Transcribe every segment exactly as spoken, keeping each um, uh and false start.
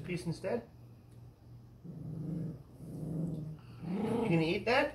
piece instead? You gonna eat that?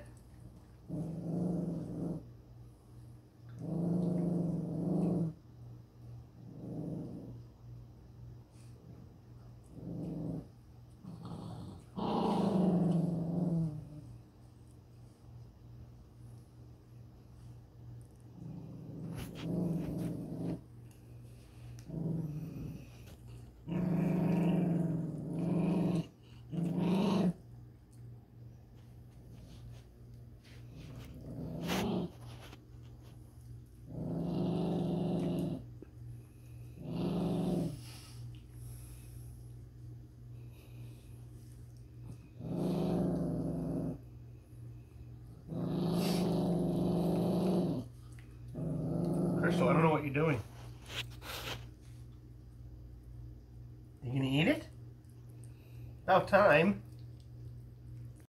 Crystal, I don't know what you're doing. You gonna eat it? About time.